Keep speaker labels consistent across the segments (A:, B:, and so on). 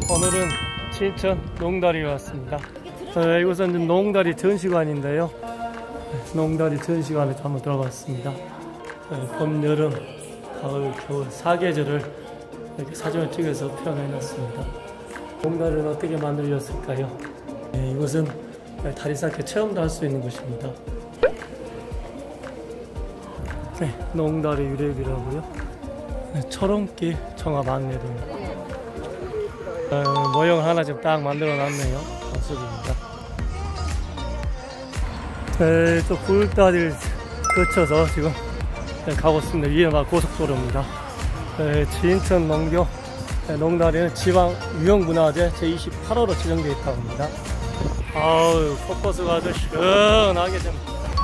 A: 오늘은 진천 농다리에 왔습니다. 이곳은 농다리 전시관인데요. 농다리 전시관에 한번 들어봤습니다. 봄, 여름, 가을, 겨울 4계절을 이렇게 사진을 찍어서 표현해놨습니다. 농다리는 어떻게 만들어졌을까요? 이곳은 다리 쌓기 체험도 할 수 있는 곳입니다. 농다리 유래비라고요. 초롱길 청합 안내도입니다. 모형 하나 지금 딱 만들어 놨네요. 모습입니다. 또 굴다리를 거쳐서 지금 가고 있습니다. 위에 막 고속도로입니다. 진천 농교 농다리는 지방 유형문화재 제28호로 지정되어 있다고 합니다. 아우, 포커스가 아주 시원하게 좀.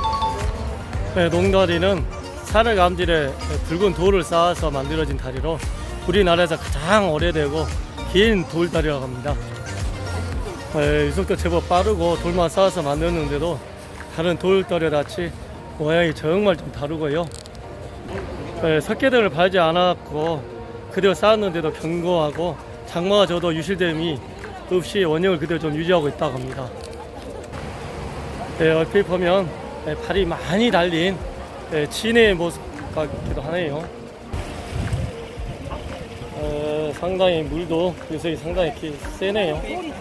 A: 농다리는 산을 감질해 붉은 돌을 쌓아서 만들어진 다리로 우리나라에서 가장 오래되고 긴 돌다리라고 합니다. 유속도 제법 빠르고 돌만 쌓아서 만들었는데도 다른 돌다리 같이 모양이 정말 좀 다르고요. 석계등을 밟지 않았고 그대로 쌓았는데도 견고하고 장마가 져도 유실됨이 없이 원형을 그대로 좀 유지하고 있다고 합니다. 얼핏 보면 발이 많이 달린 진해의 모습 같기도 하네요. 상당히 물도 요새 상당히 세네요.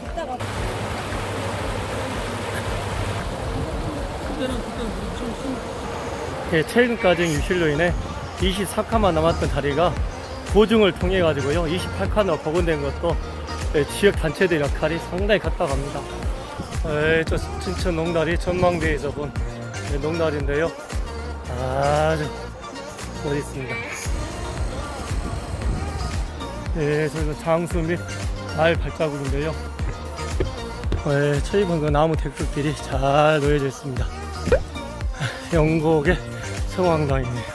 A: 최근까지 유실로 인해 24칸만 남았던 다리가 보증을 통해 가지고요 28칸으로 복원된 것도 지역 단체들 역할이 상당히 컸다고 합니다. 저 진천 농다리 전망대에서 본 농다리인데요, 아주 멋있습니다. 저희는 장수 및 말 발자국인데요, 처입은 그 나무 데크길이 잘 놓여져 있습니다. 영곡의 성황당이네요.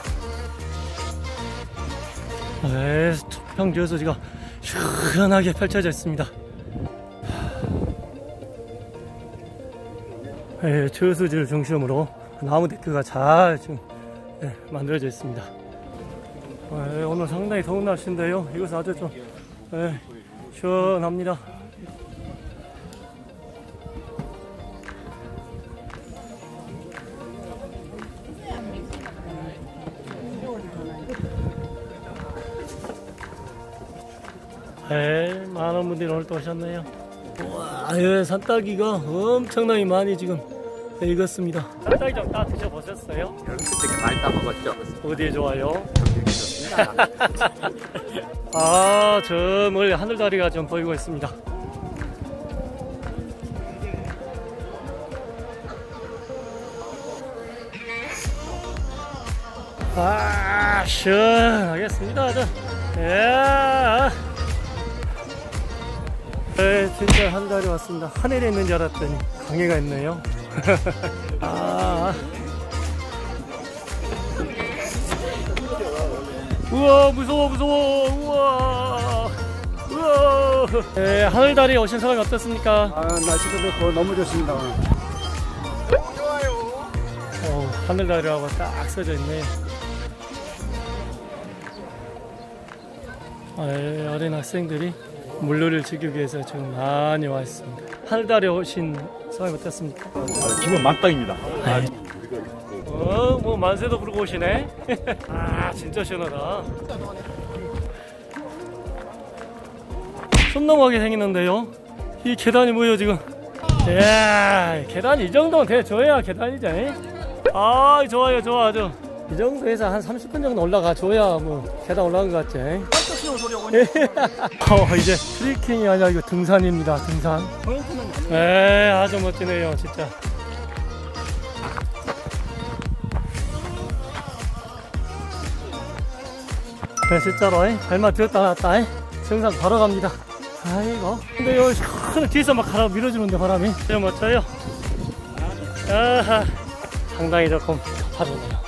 A: 초평 저수지가 시원하게 펼쳐져 있습니다. 저수지를 중심으로 나무 데크가 잘 지금 만들어져 있습니다. 오늘 상당히 더운 날씨인데요, 이곳은 아주 좀 시원합니다. 많은 분들이 오늘 또 오셨네요. 우와, 산딸기가 엄청나게 많이 지금 익었습니다. 산딸기 좀 따 드셔보셨어요?
B: 솔직히 많이 따먹었죠.
A: 어디에 좋아요?
B: 되게 좋습니다.
A: 저 멀리 하늘다리가 좀 보이고 있습니다. 시원하겠습니다. 진짜 하늘다리 왔습니다. 하늘에 있는 줄 알았더니 강해가 있네요. 우와, 무서워. 우와. 하늘다리에 오신 소감이 어떻습니까?
C: 날씨도 좋고 너무 좋습니다.
B: 너무 좋아요.
A: 하늘다리라고 딱 써져 있네. 어린 학생들이 물놀이를 즐기기 위해서 지금 많이 와 있습니다. 하늘다리에 오신 소감이 어떻습니까?
C: 기분 만땅입니다.
A: 뭐 만세도 부르고 오시네. 진짜 시원하다. 손 넘어가게 생겼는데요, 이 계단이 뭐예요 지금? 계단이 이 정도는 돼줘야 계단이지. 좋아요. 이 정도에서 한 30분 정도 올라가 줘야 뭐 계단 올라간 것 같지? 이제 트레킹이 아니라 이거 등산입니다. 등산. 아주 멋지네요 진짜. 진짜로 발만 들었다 놨다 정상 바로 갑니다. 근데 여기 뒤에서 막 가라 밀어주는데 바람이 진짜 멋져요. 상당히 조금 가파르네요.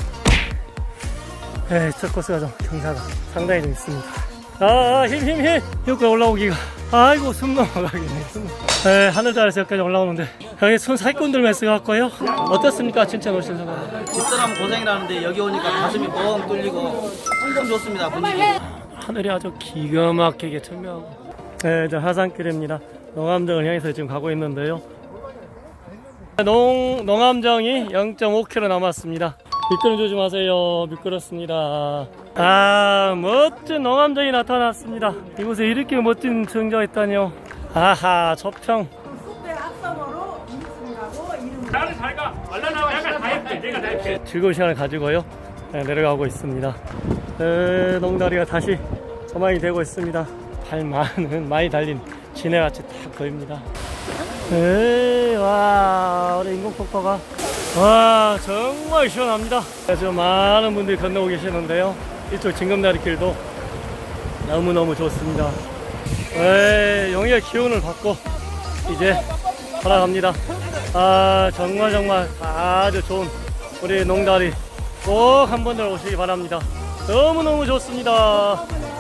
A: 첫 코스가 좀 경사가 상당히 좀 있습니다. 힘 여기까지 올라오기가 아이고 숨 넘어가겠네. 하늘다리에서 여기까지 올라오는데 여기 손 사기꾼들 쓰갖고요. 어떻습니까 진천 오신 소감?
D: 집 떠나면 고생이라는데 여기 오니까 가슴이 뻥 뚫리고 참 좋습니다. 분위기.
A: 하늘이 아주 기가 막히게 천명하고 네, 저 하산길입니다. 농암정을 향해서 지금 가고 있는데요. 농암정이 0.5km 남았습니다. 미끄럼 조심하세요. 미끄럽습니다. 아, 멋진 농암정이 나타났습니다. 이곳에 이렇게 멋진 정자가 있다니요. 아하, 저평. 즐거운 시간을 가지고요. 네, 내려가고 있습니다. 농다리가 다시 조망이 되고 있습니다. 많이 달린 지네같이 딱 보입니다. 와, 우리 인공폭포가 와, 정말 시원합니다. 지금 많은 분들이 건너고 계시는데요. 이쪽 징검다리 길도 너무너무 좋습니다. 영희의 기운을 받고 이제 돌아갑니다. 아, 정말 아주 좋은 우리 농다리 꼭 한 번들 오시기 바랍니다. 너무너무 좋습니다.